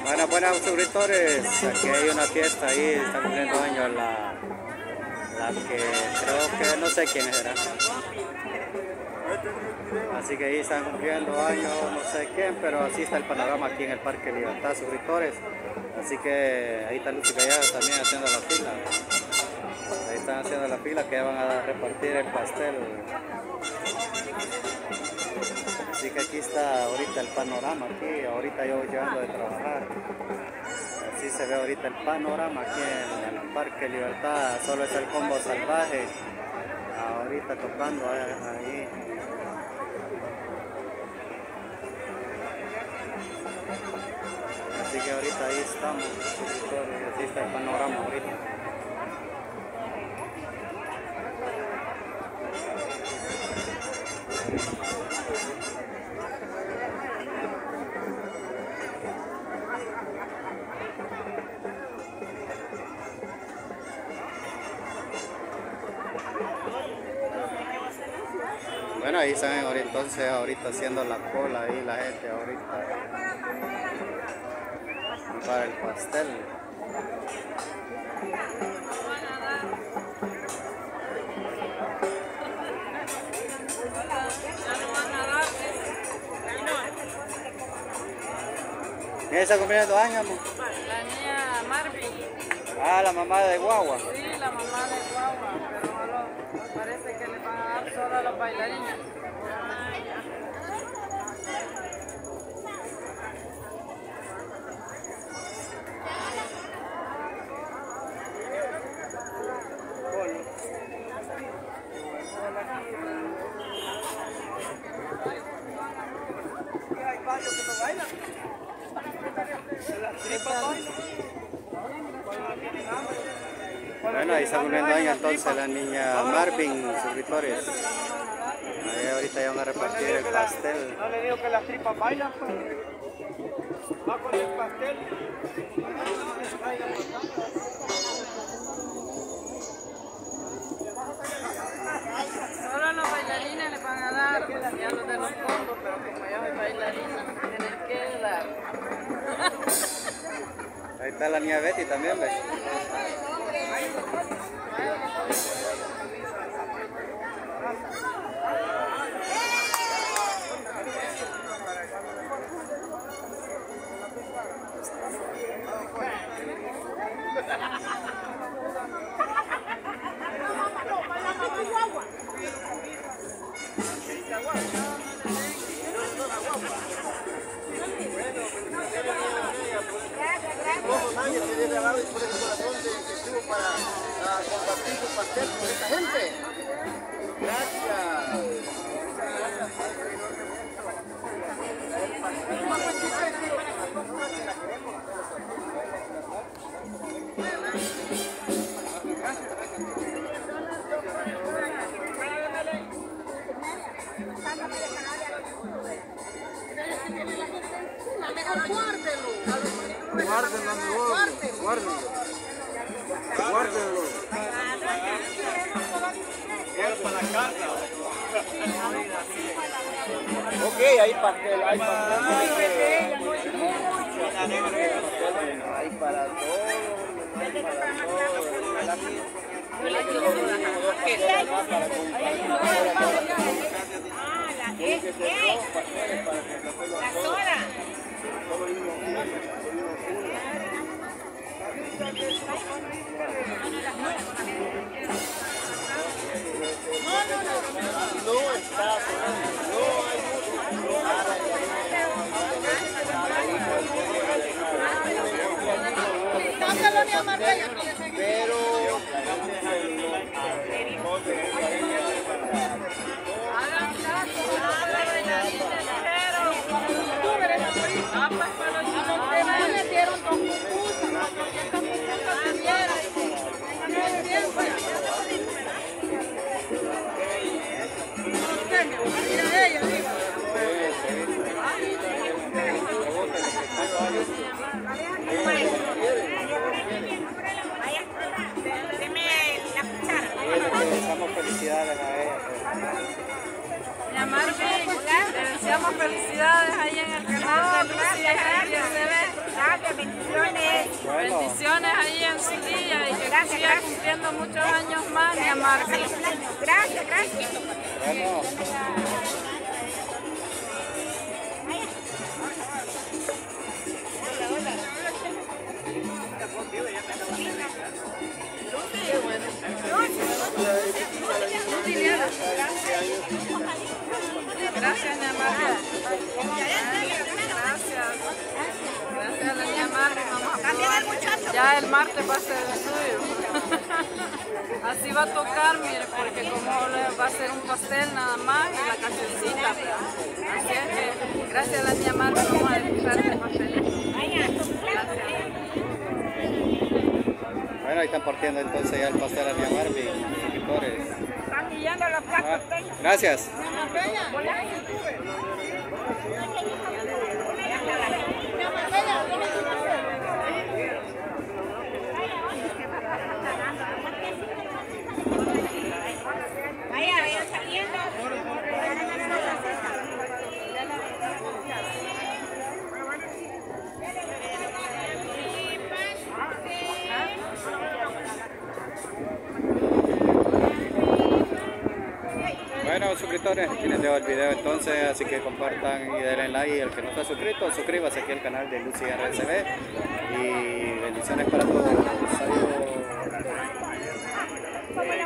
Bueno, buenas suscriptores, aquí hay una fiesta ahí, está cumpliendo años la que creo que no sé quién será. Así que ahí están cumpliendo años, no sé quién, pero así está el panorama aquí en el Parque Libertad, suscriptores. Así que ahí está Lucy Gallardo también haciendo la fila. Ahí están haciendo la fila que ya van a repartir el pastel. Así que aquí está ahorita el panorama, aquí ahorita yo voy llegando de trabajar. Así se ve ahorita el panorama aquí en el Parque Libertad, solo está el Combo Salvaje, ahorita tocando ahí. Así que ahorita ahí estamos, así está el panorama ahorita. Bueno, ahí están entonces ahorita haciendo la cola ahí la gente ahorita para el pastel. ¿Quién está cumpliendo años, amor? La niña Marvin. Ah, la mamá de Guagua. Sí, la mamá de Guagua, pero solo parece que le van a dar solo a los bailarines. Bueno, ahí está cumpliendo años entonces la niña Marvin, suscriptores. Ahí ahorita ya van a repartir el pastel. No le digo que las tripas bailan, pues. Va con el pastel. Solo a los bailarines les van a dar, y a los de los combos, pero como yo soy bailarina, tienen que dar. Ahí está la niña Betty también, ¿ves? Nadie se debe agarrar por el corazón de que estuvo para compartir su pastel con esta gente. Gracias. Guárdenlo. Para la casa. Ok, hay pastel, hay pastel. Hay para todos, hay para no está, no hay pero Hagan caso a la bailarina, pero tú eres la Bueno. Bendiciones ahí en su día y que siga cumpliendo muchos años más, mi Marvin. Gracias, gracias. Bueno. Gracias, mi Marvin. Gracias. Gracias a la niña Marvin. Vamos a probar. Ya el martes va a ser el suyo. Así va a tocar, mire, porque como va a ser un pastel nada más y la cancioncita. Así es que gracias a la niña Marvin vamos a disfrutar este pastelito. Gracias. Bueno, ahí están partiendo entonces ya el pastel a mi Marvin, suscriptores. Están guiando los platos. Gracias. Vayan saliendo. Bueno, suscriptores, aquí les dejo el video entonces, así que compartan y denle like. Y el que no está suscrito, suscríbase aquí al canal de Lucy RCB. Y bendiciones para todos. Adiós.